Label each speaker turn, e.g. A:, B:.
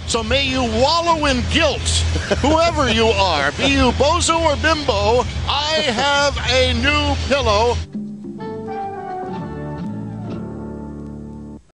A: So may you wallow in guilt, whoever you are, be you bozo or bimbo, I have a new pillow.